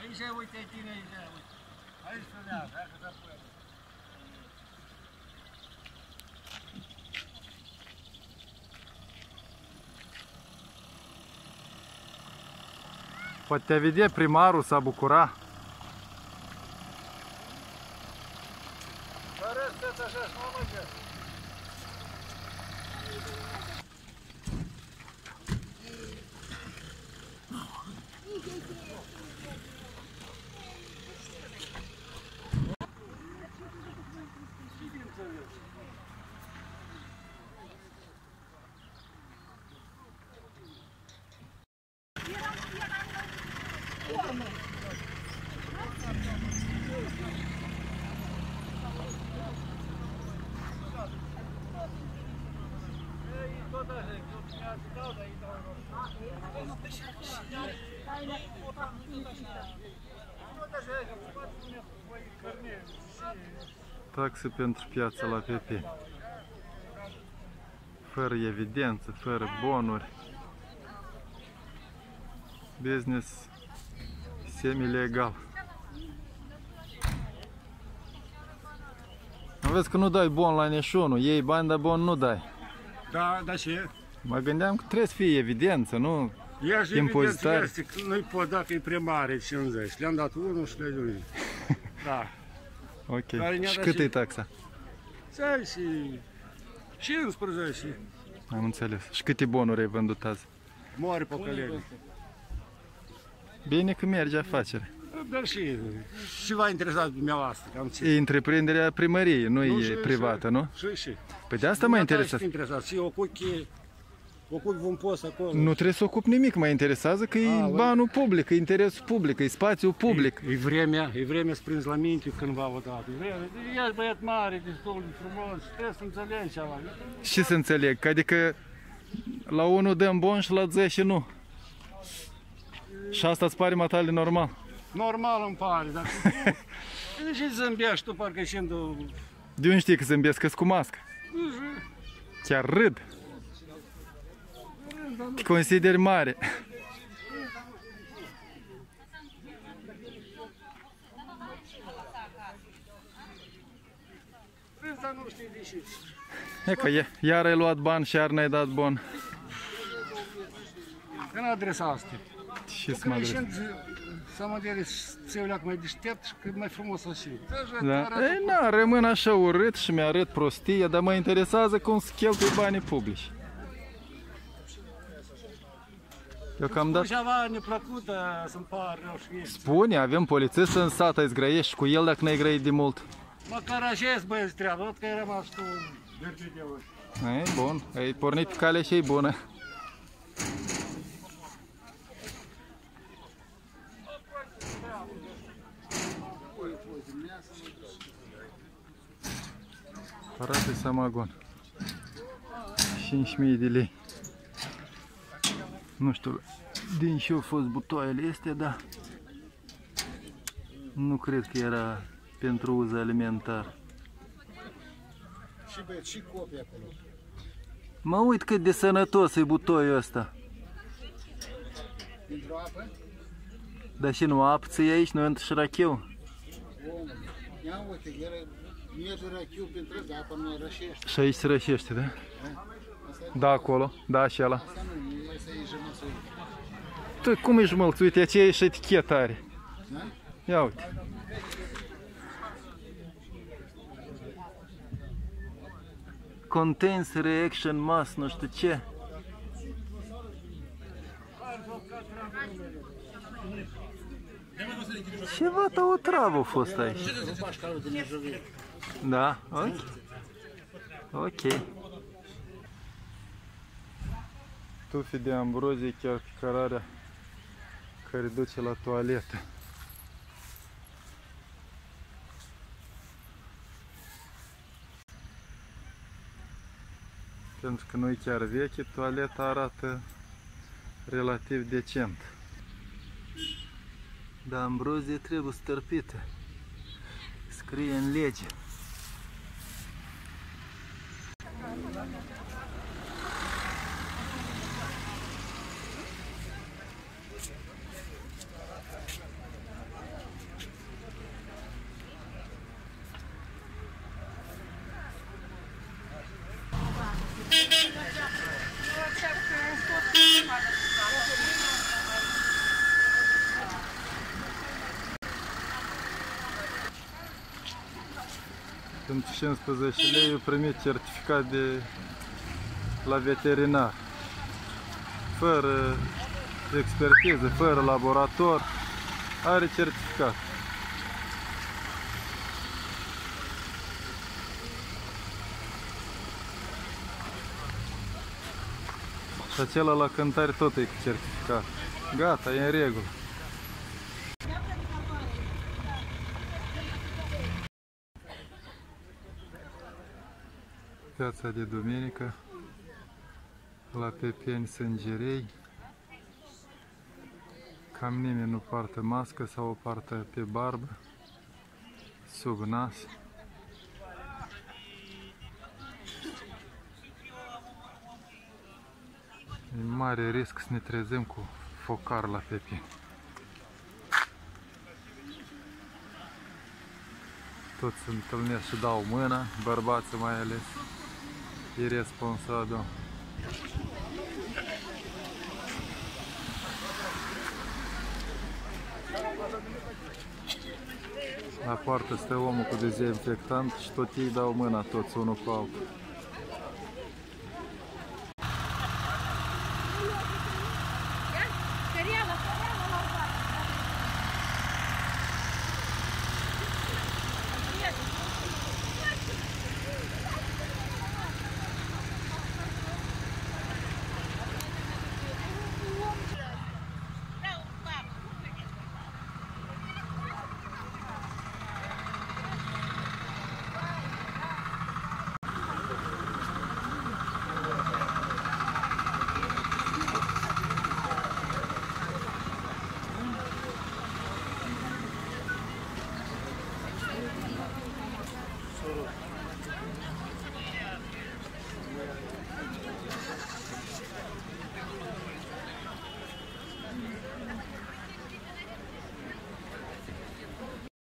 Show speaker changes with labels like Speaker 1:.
Speaker 1: Aici, uite, tine, aici, uite. Aici frânează, hai că te pune.
Speaker 2: Poate te vedea primarul, s-a bucura.
Speaker 1: Fără stăți așa și mă măgă.
Speaker 2: Taxe pentru piața la PP. Fără evidență, fără bonuri. Business semi-legal. Vezi că nu dai bon la niciunul, iei bani, dar bon nu dai.
Speaker 1: Da, da ce?
Speaker 2: Mă gândeam că trebuie să fie evidență, nu impozitare.
Speaker 1: Nu-i pot da că e prea mare, 50. Le-am dat 1 și le-am dat. Da.
Speaker 2: Ok. Și cât e taxa?
Speaker 1: 15.
Speaker 2: Am înțeles. Și câte bonuri ai vândut azi?
Speaker 1: Moare păcălenie.
Speaker 2: Bine că merge afacerea.
Speaker 1: Dar și v-a interesat dumneavoastră.
Speaker 2: E întreprinderea primăriei, nu e privată, nu?
Speaker 1: Și.
Speaker 2: Păi de asta mă interesează.
Speaker 1: Și ocupi un post acolo.
Speaker 2: Nu trebuie să ocup nimic, mă interesează că e banul public, e interesul public, e spațiul public.
Speaker 1: E vremea să prinzi la minte cândva odată. Ești băiat mare, destul de frumos, trebuie să înțelegi ceva.
Speaker 2: Și să înțeleg, adică la unul dăm bon și la 10 nu. Și asta îți pare matale normal?
Speaker 1: Normal îmi pare, dar și zâmbești tu parcă și
Speaker 2: de unde știi că zâmbesc? Că-s cu mască. Chiar râd. Te consideri mare.
Speaker 1: Dar nu știi de ce.
Speaker 2: E că iar ai luat bani și iar n-ai dat bon.
Speaker 1: În adresa asta.
Speaker 2: Și să mă adresez.
Speaker 1: Să mă dere țeuleac mai deștept și cât mai frumos așa.
Speaker 2: Da. Ei, na, rămân așa urât și mi-arăt prostie, dar mă interesează cum se cheltuie banii publici. Deocamdată...
Speaker 1: Ceva neplăcută să-mi pară rău și
Speaker 2: Spune, avem polițist în sat, ai zgrăiești cu el dacă n-ai grăit de mult.
Speaker 1: Măcar așa ești băieți treabă, văd că ai rămas tu verbe de ori.
Speaker 2: Ei, bun, ai pornit pe calea și e bună. Arată samagon. 5.000 de lei. Nu știu din ce au fost butoaiele astea, dar nu cred că era pentru uz alimentar.
Speaker 1: Și băieți, și copii acolo.
Speaker 2: Mă uit cât de sănătos e butoiul ăsta.
Speaker 1: Pentru apă?
Speaker 2: Dar și nu apă ți aici, nu intră și racheu.
Speaker 1: Ia uite, merge rachiu pentru ăsta, apa nu rășește.
Speaker 2: Și aici se rășește, da? Da, acolo, da, și ăla.
Speaker 1: Asta nu mai să iei jumățui.
Speaker 2: Tu, cum e jumălț? Uite, aceea și etichetă are.
Speaker 1: Da?
Speaker 2: Ia uite. Contains reaction mass, nu știu ce. Ceva o travă a fost aici. Da, ok. Ok. Tufi de ambrozie chiar pe cărarea care duce la toaletă. Pentru că nu e chiar veche, toaleta arată relativ decent. Dar ambrozie trebuie stărpită. Scrie în lege. Pentru 15 lei eu primit certificat la veterinar. Fără expertiză, fără laborator, are certificat. Și acela la cântare tot e cu certificat. Gata, e în regulă. Piața de duminică la Pepeni Sângerei. Cam nimeni nu poartă mască sau o poartă pe barbă, sub nas. E mare risc să ne trezim cu focar la Pepeni. Toți se întâlnesc și dau mâna, bărbații mai ales. E responsabil. La poartă stă omul cu dezinfectant și tot ei dau mâna, toți unul cu altul.